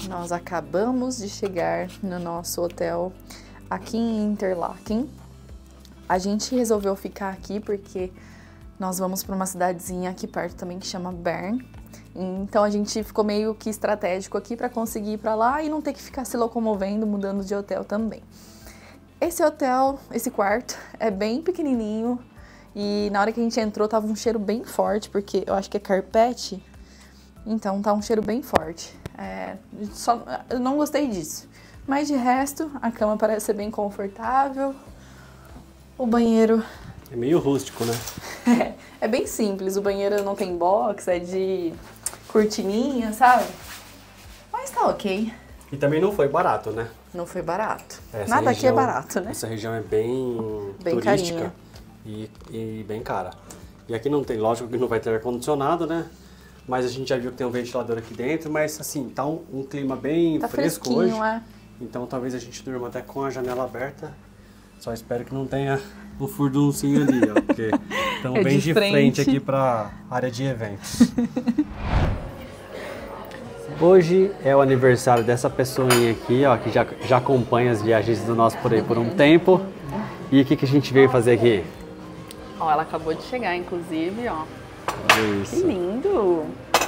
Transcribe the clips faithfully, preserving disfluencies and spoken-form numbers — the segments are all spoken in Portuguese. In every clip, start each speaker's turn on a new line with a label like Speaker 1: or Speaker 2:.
Speaker 1: Nós acabamos de chegar no nosso hotel aqui em Interlaken. A gente resolveu ficar aqui porque nós vamos para uma cidadezinha aqui perto também que chama Bern. Então a gente ficou meio que estratégico aqui para conseguir ir para lá e não ter que ficar se locomovendo, mudando de hotel também. Esse hotel, esse quarto, é bem pequenininho e na hora que a gente entrou tava um cheiro bem forte, porque eu acho que é carpete, então tá um cheiro bem forte. É, só, eu não gostei disso, mas de resto a cama parece ser bem confortável, o banheiro...
Speaker 2: É meio rústico, né?
Speaker 1: É, é bem simples, o banheiro não tem box, é de cortininha, sabe? Mas tá ok.
Speaker 2: E também não foi barato, né?
Speaker 1: Não foi barato.
Speaker 2: Essa
Speaker 1: Nada
Speaker 2: região,
Speaker 1: aqui é barato, né?
Speaker 2: Essa região é bem,
Speaker 1: bem
Speaker 2: turística e, e bem cara. E aqui não tem, lógico que não vai ter ar-condicionado, né? Mas a gente já viu que tem um ventilador aqui dentro, mas assim, tá um, um clima bem
Speaker 1: tá
Speaker 2: fresco hoje.
Speaker 1: É.
Speaker 2: Então talvez a gente durma até com a janela aberta. Só espero que não tenha o furduncinho ali, ó, porque estamos
Speaker 1: é
Speaker 2: bem
Speaker 1: de
Speaker 2: de
Speaker 1: frente,
Speaker 2: frente aqui para área de eventos. Hoje é o aniversário dessa pessoinha aqui, ó, que já, já acompanha as viagens do nosso por aí por um tempo. E o que, que a gente veio fazer aqui?
Speaker 1: Ó, ela acabou de chegar, inclusive, ó.
Speaker 2: Isso.
Speaker 1: Que lindo!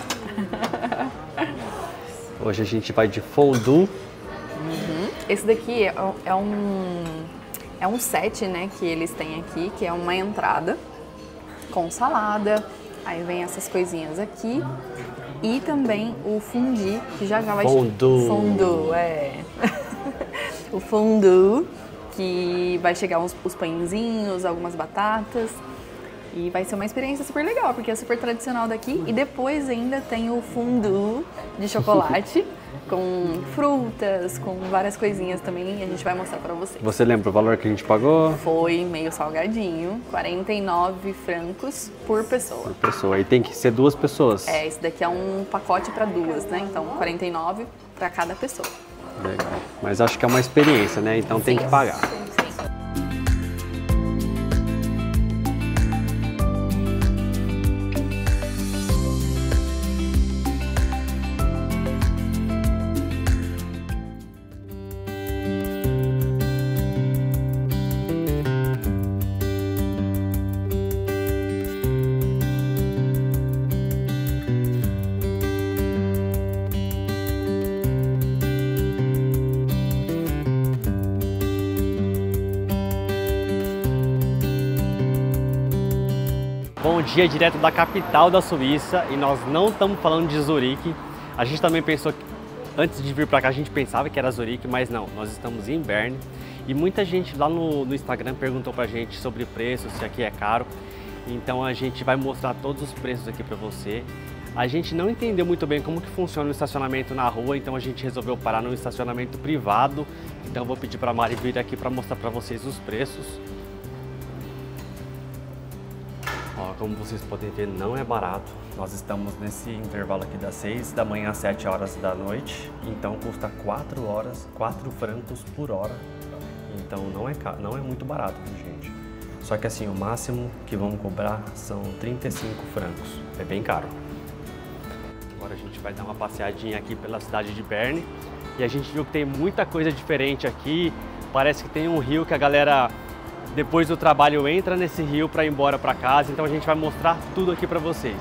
Speaker 2: Hoje a gente vai de fondue.
Speaker 1: Uhum. Esse daqui é, é um é um set, né, que eles têm aqui, que é uma entrada com salada. Aí vem essas coisinhas aqui. E também o fondue, que já já vai...
Speaker 2: Fondue.
Speaker 1: Fondue, é. O fondue, que vai chegar uns, os pãezinhos, algumas batatas. E vai ser uma experiência super legal, porque é super tradicional daqui. E depois ainda tem o fondue de chocolate, com frutas, com várias coisinhas também. E a gente vai mostrar pra vocês.
Speaker 2: Você lembra o valor que a gente pagou?
Speaker 1: Foi meio salgadinho, quarenta e nove francos por pessoa.
Speaker 2: Por pessoa. E tem que ser duas pessoas.
Speaker 1: É, esse daqui é um pacote para duas, né? Então, quarenta e nove para cada pessoa.
Speaker 2: Legal. Mas acho que é uma experiência, né? Então tem que pagar. Bom dia, direto da capital da Suíça, e nós não estamos falando de Zurique. A gente também pensou, que, antes de vir para cá, a gente pensava que era Zurique, mas não, nós estamos em Bern. E muita gente lá no, no Instagram perguntou pra gente sobre preço, se aqui é caro. Então a gente vai mostrar todos os preços aqui para você. A gente não entendeu muito bem como que funciona o estacionamento na rua, então a gente resolveu parar num estacionamento privado. Então eu vou pedir para a Mari vir aqui para mostrar para vocês os preços. Ó, como vocês podem ver, não é barato. Nós estamos nesse intervalo aqui das seis da manhã às sete horas da noite. Então custa quatro horas, quatro francos por hora. Então não é, não é muito barato, gente. Só que assim, o máximo que vamos cobrar são trinta e cinco francos. É bem caro. Agora a gente vai dar uma passeadinha aqui pela cidade de Bern. E a gente viu que tem muita coisa diferente aqui. Parece que tem um rio que a galera... depois do trabalho entra nesse rio para ir embora para casa, então a gente vai mostrar tudo aqui para vocês.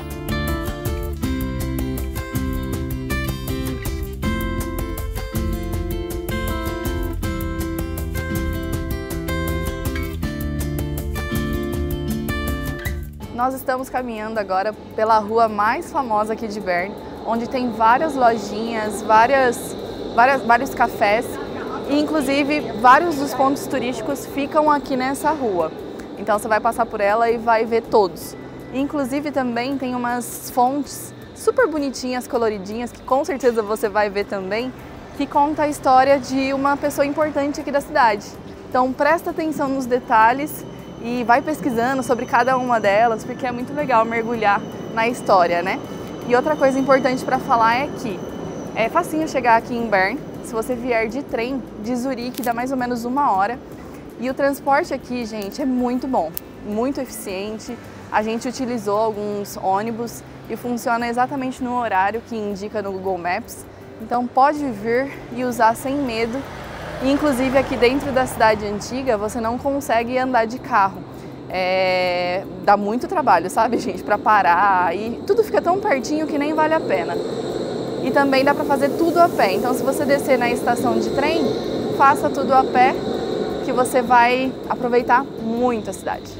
Speaker 1: Nós estamos caminhando agora pela rua mais famosa aqui de Bern, onde tem várias lojinhas, várias, várias, vários cafés. E, inclusive, vários dos pontos turísticos ficam aqui nessa rua. Então você vai passar por ela e vai ver todos. E, inclusive também tem umas fontes super bonitinhas, coloridinhas, que com certeza você vai ver também, que conta a história de uma pessoa importante aqui da cidade. Então presta atenção nos detalhes e vai pesquisando sobre cada uma delas, porque é muito legal mergulhar na história, né? E outra coisa importante para falar é que é facinho chegar aqui em Bern. Se você vier de trem, de Zurique, dá mais ou menos uma hora. E o transporte aqui, gente, é muito bom, muito eficiente. A gente utilizou alguns ônibus e funciona exatamente no horário que indica no Google Maps. Então pode vir e usar sem medo. E, inclusive aqui dentro da cidade antiga você não consegue andar de carro. É... Dá muito trabalho, sabe, gente, para parar e tudo fica tão pertinho que nem vale a pena. E também dá para fazer tudo a pé. Então se você descer na estação de trem, faça tudo a pé, que você vai aproveitar muito a cidade.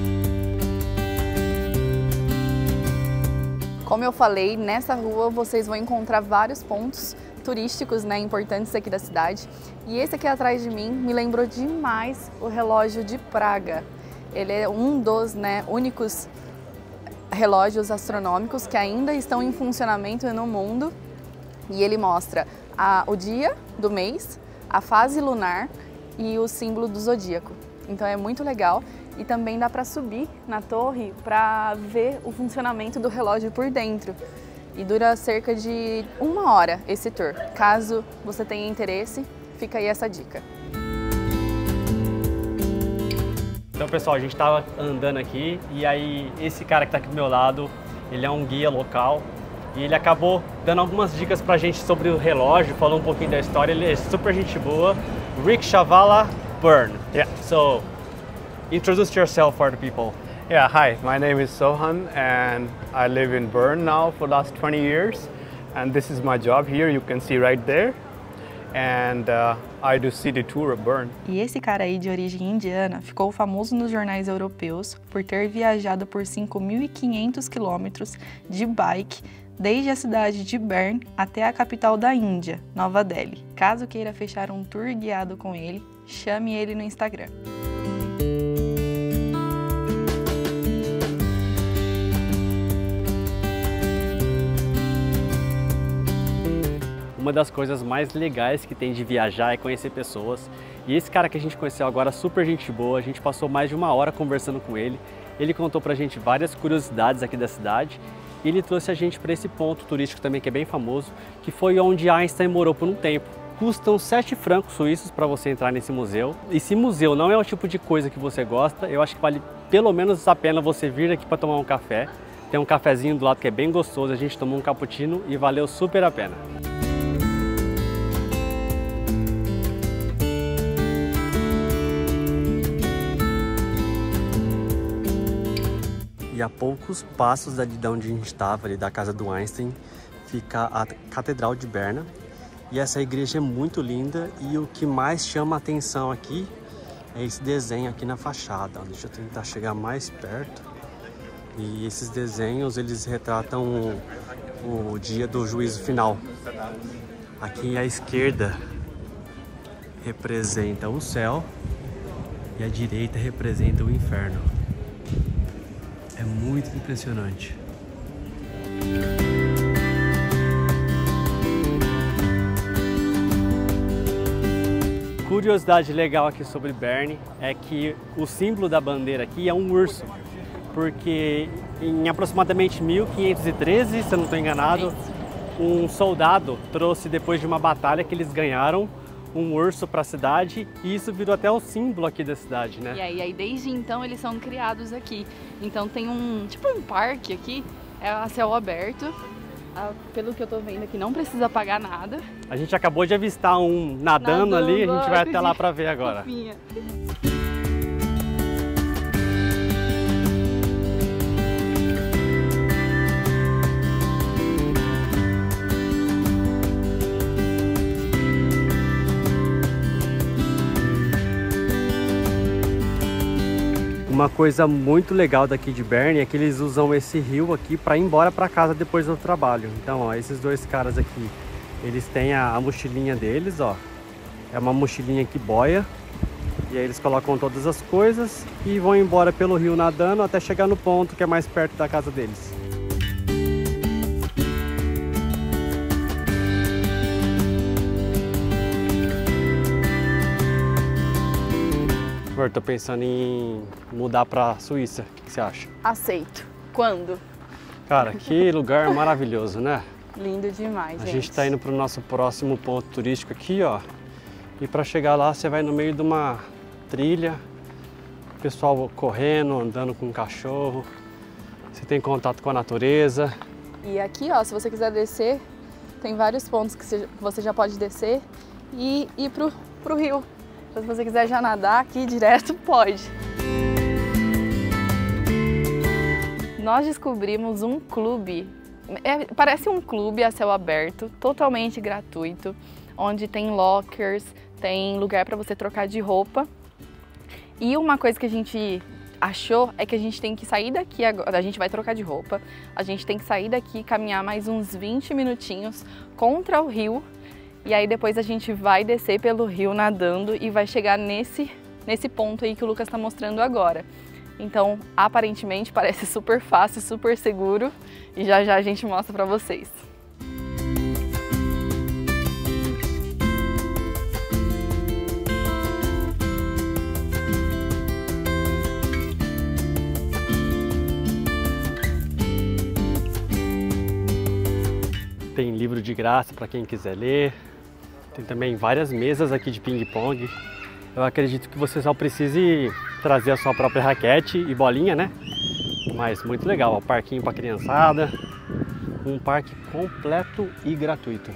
Speaker 1: Como eu falei, nessa rua vocês vão encontrar vários pontos turísticos, né, importantes aqui da cidade. E esse aqui atrás de mim me lembrou demais o relógio de Praga. Ele é um dos, né, únicos relógios astronômicos que ainda estão em funcionamento no mundo. E ele mostra a, o dia do mês, a fase lunar e o símbolo do zodíaco. Então é muito legal. E também dá para subir na torre para ver o funcionamento do relógio por dentro. E dura cerca de uma hora esse tour. Caso você tenha interesse, fica aí essa dica.
Speaker 2: Então, pessoal, a gente estava andando aqui e aí esse cara que está aqui do meu lado, ele é um guia local e ele acabou dando algumas dicas pra gente sobre o relógio, falou um pouquinho da história. Ele é super gente boa. Rick Chavala Bern.
Speaker 3: Yeah.
Speaker 2: So, introduce yourself for the people.
Speaker 3: Yeah, hi, my name is Sohan and I live in Bern now for the last twenty years, and this is my job here, you can see right there, and uh, I do city tour of Bern.
Speaker 1: E esse cara aí de origem indiana ficou famoso nos jornais europeus por ter viajado por cinco mil e quinhentos quilômetros de bike desde a cidade de Bern até a capital da Índia, Nova Delhi. Caso queira fechar um tour guiado com ele, chame ele no Instagram.
Speaker 2: Uma das coisas mais legais que tem de viajar é conhecer pessoas. E esse cara que a gente conheceu agora, super gente boa, a gente passou mais de uma hora conversando com ele. Ele contou pra gente várias curiosidades aqui da cidade e ele trouxe a gente para esse ponto turístico também que é bem famoso, que foi onde Einstein morou por um tempo. Custam sete francos suíços para você entrar nesse museu. E se museu não é o tipo de coisa que você gosta, eu acho que vale pelo menos a pena você vir aqui para tomar um café. Tem um cafezinho do lado que é bem gostoso, a gente tomou um cappuccino e valeu super a pena. E a poucos passos de onde a gente estava, ali da casa do Einstein, fica a Catedral de Berna. E essa igreja é muito linda e o que mais chama a atenção aqui é esse desenho aqui na fachada. Deixa eu tentar chegar mais perto. E esses desenhos, eles retratam o, o dia do juízo final. Aqui à esquerda representa o céu e a direita representa o inferno. É muito impressionante. Curiosidade legal aqui sobre Bern é que o símbolo da bandeira aqui é um urso, porque em aproximadamente mil quinhentos e treze, se eu não estou enganado, um soldado trouxe, depois de uma batalha que eles ganharam, um urso para a cidade e isso virou até o símbolo aqui da cidade, né?
Speaker 1: E aí, aí desde então eles são criados aqui. Então tem um tipo um parque aqui, é a céu aberto. Ah, pelo que eu tô vendo aqui, não precisa pagar nada.
Speaker 2: A gente acabou de avistar um nadando, nadando ali, a gente vai até lá para ver agora.
Speaker 1: Fofinha.
Speaker 2: Uma coisa muito legal daqui de Bern é que eles usam esse rio aqui para ir embora para casa depois do trabalho. Então, ó, esses dois caras aqui, eles têm a, a mochilinha deles, ó. É uma mochilinha que boia. E aí eles colocam todas as coisas e vão embora pelo rio nadando até chegar no ponto que é mais perto da casa deles. Amor, tô pensando em mudar pra Suíça. O que você acha?
Speaker 1: Aceito. Quando?
Speaker 2: Cara, que lugar maravilhoso, né?
Speaker 1: Lindo demais,
Speaker 2: A
Speaker 1: gente.
Speaker 2: gente tá indo pro nosso próximo ponto turístico aqui, ó. E pra chegar lá, você vai no meio de uma trilha. O pessoal correndo, andando com um cachorro. Você tem contato com a natureza.
Speaker 1: E aqui, ó, se você quiser descer tem vários pontos que você já pode descer e ir pro, pro rio. Então, se você quiser já nadar aqui direto, pode. Nós descobrimos um clube, é, parece um clube a céu aberto, totalmente gratuito, onde tem lockers, tem lugar para você trocar de roupa. E uma coisa que a gente achou é que a gente tem que sair daqui agora, a gente vai trocar de roupa, a gente tem que sair daqui, caminhar mais uns vinte minutinhos contra o rio, e aí depois a gente vai descer pelo rio nadando e vai chegar nesse, nesse ponto aí que o Lucas está mostrando agora. Então, aparentemente parece super fácil, super seguro, e já já a gente mostra para vocês.
Speaker 2: Tem livro de graça para quem quiser ler. Tem também várias mesas aqui de ping-pong. Eu acredito que você só precise trazer a sua própria raquete e bolinha, né? Mas muito legal, ó, parquinho para criançada. Um parque completo e gratuito.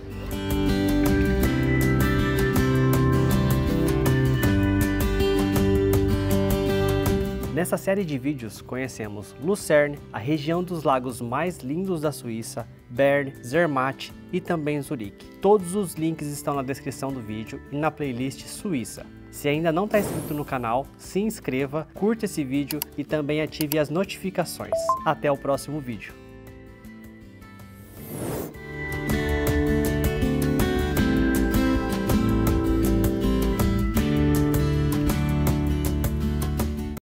Speaker 2: Nessa série de vídeos conhecemos Lucerne, a região dos lagos mais lindos da Suíça, Bern, Zermatt e também Zurique. Todos os links estão na descrição do vídeo e na playlist Suíça. Se ainda não está inscrito no canal, se inscreva, curta esse vídeo e também ative as notificações. Até o próximo vídeo.